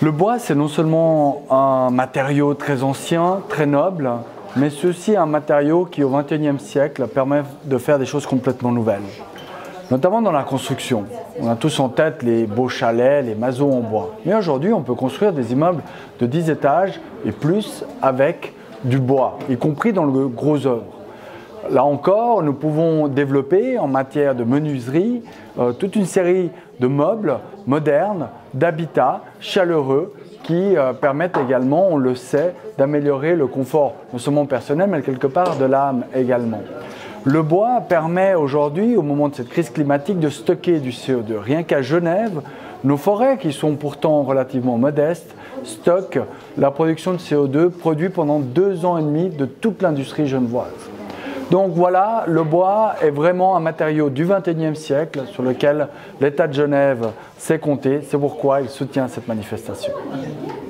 Le bois, c'est non seulement un matériau très ancien, très noble, mais c'est aussi un matériau qui, au XXIe siècle, permet de faire des choses complètement nouvelles. Notamment dans la construction. On a tous en tête les beaux chalets, les maisons en bois. Mais aujourd'hui, on peut construire des immeubles de 10 étages et plus avec du bois, y compris dans le gros œuvre. Là encore, nous pouvons développer en matière de menuiserie toute une série de meubles modernes, d'habitats chaleureux qui permettent également, on le sait, d'améliorer le confort, non seulement personnel, mais quelque part de l'âme également. Le bois permet aujourd'hui, au moment de cette crise climatique, de stocker du CO2. Rien qu'à Genève, nos forêts, qui sont pourtant relativement modestes, stockent la production de CO2 produite pendant 2 ans et demi de toute l'industrie genevoise. Donc voilà, le bois est vraiment un matériau du XXIe siècle sur lequel l'État de Genève s'est compté. C'est pourquoi il soutient cette manifestation.